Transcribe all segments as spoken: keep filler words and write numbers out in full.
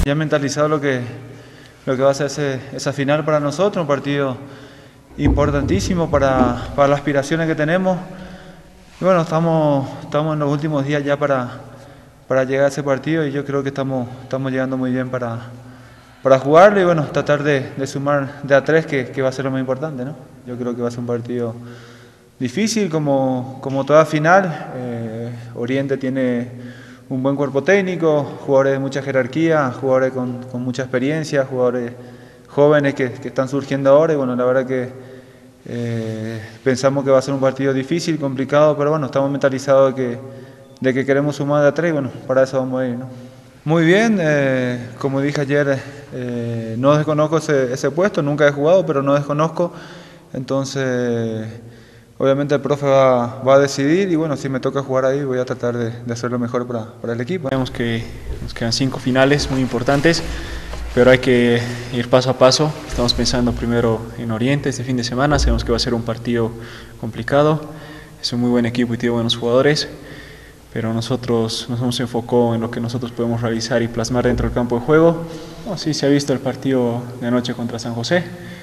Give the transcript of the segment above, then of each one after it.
Ya mentalizado lo que, lo que va a ser ese, esa final para nosotros, un partido importantísimo para, para las aspiraciones que tenemos. Y bueno, estamos, estamos en los últimos días ya para, para llegar a ese partido y yo creo que estamos, estamos llegando muy bien para, para jugarlo y bueno, tratar de, de sumar de a tres, que, que va a ser lo más importante, ¿no? Yo creo que va a ser un partido difícil como, como toda final. eh, Oriente tiene un buen cuerpo técnico, jugadores de mucha jerarquía, jugadores con, con mucha experiencia, jugadores jóvenes que, que están surgiendo ahora y bueno, la verdad que eh, pensamos que va a ser un partido difícil, complicado, pero bueno, estamos mentalizados de que, de que queremos sumar de a tres y bueno, para eso vamos a ir, ¿no? Muy bien, eh, como dije ayer, eh, no desconozco ese, ese puesto, nunca he jugado, pero no desconozco, entonces obviamente el profe va, va a decidir y bueno, si me toca jugar ahí voy a tratar de, de hacer lo mejor para, para el equipo. Sabemos que nos quedan cinco finales muy importantes, pero hay que ir paso a paso. Estamos pensando primero en Oriente este fin de semana, sabemos que va a ser un partido complicado, es un muy buen equipo y tiene buenos jugadores, pero nosotros nos hemos enfocado en lo que nosotros podemos realizar y plasmar dentro del campo de juego. No, sí se ha visto el partido de anoche contra San José,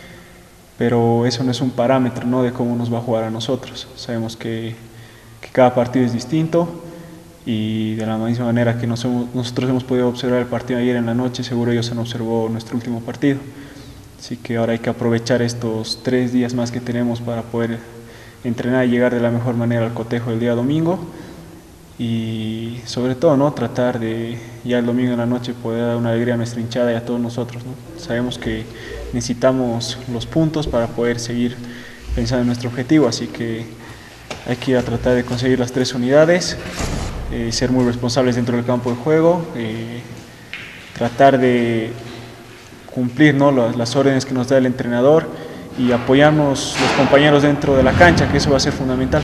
pero eso no es un parámetro, ¿no?, de cómo nos va a jugar a nosotros. Sabemos que, que cada partido es distinto y de la misma manera que nos hemos, nosotros hemos podido observar el partido ayer en la noche, seguro ellos han observado nuestro último partido. Así que ahora hay que aprovechar estos tres días más que tenemos para poder entrenar y llegar de la mejor manera al cotejo del día domingo y sobre todo, ¿no?, tratar de ya el domingo en la noche poder dar una alegría a nuestra hinchada y a todos nosotros, ¿no? Sabemos que necesitamos los puntos para poder seguir pensando en nuestro objetivo, así que hay que ir a tratar de conseguir las tres unidades, eh, ser muy responsables dentro del campo de juego, eh, tratar de cumplir, ¿no?, las, las órdenes que nos da el entrenador y apoyarnos los compañeros dentro de la cancha, que eso va a ser fundamental.